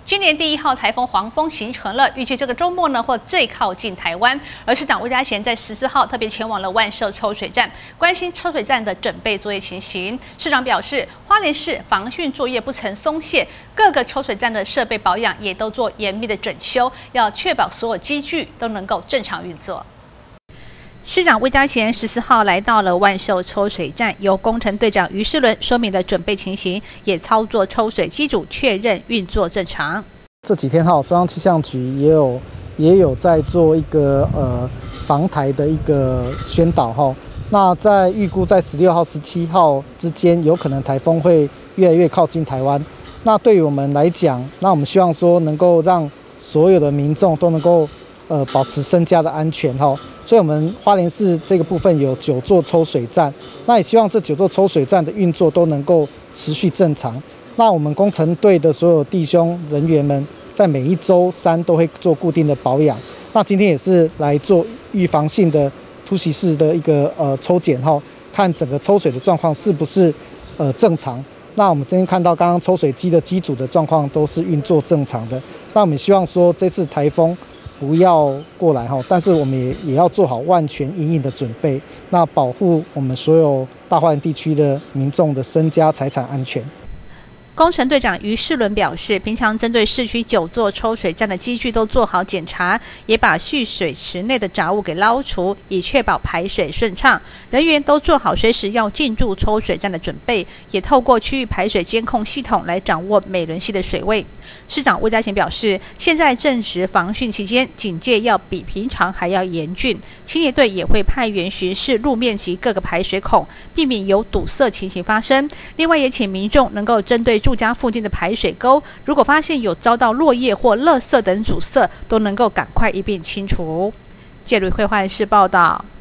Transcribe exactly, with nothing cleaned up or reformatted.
今年第一号台风黄蜂形成了，预计这个周末呢会最靠近台湾。而市长魏家贤在十四号特别前往了万寿抽水站，关心抽水站的准备作业情形。市长表示，花莲市防汛作业不曾松懈，各个抽水站的设备保养也都做严密的整修，要确保所有机具都能够正常运作。 市长魏家贤十四号来到了万寿抽水站，由工程队长于世伦说明了准备情形，也操作抽水机组确认运作正常。 这几天哈，中央气象局也有也有在做一个呃防台的一个宣导哈。那在预估在十六号、十七号之间，有可能台风会越来越靠近台湾。那对于我们来讲，那我们希望说能够让所有的民众都能够呃保持身家的安全哈。 所以，我们花莲市这个部分有九座抽水站，那也希望这九座抽水站的运作都能够持续正常。那我们工程队的所有弟兄人员们，在每一周三都会做固定的保养。那今天也是来做预防性的突袭式的一个呃抽检哈，看整个抽水的状况是不是呃正常。那我们今天看到刚刚抽水机的机组的状况都是运作正常的。那我们希望说这次台风 不要过来哈，但是我们也也要做好万全因应的准备，那保护我们所有大花莲地区的民众的身家财产安全。 工程队长于世伦表示，平常针对市区九座抽水站的机具都做好检查，也把蓄水池内的杂物给捞除，以确保排水顺畅。人员都做好随时要进驻抽水站的准备，也透过区域排水监控系统来掌握每轮溪的水位。市长魏家贤表示，现在正值防汛期间，警戒要比平常还要严峻。清洁队也会派员巡视路面及各个排水孔，避免有堵塞情形发生。另外，也请民众能够针对 住家附近的排水沟，如果发现有遭到落叶或垃圾等阻塞，都能够赶快一并清除。记者吕慧焕市报道。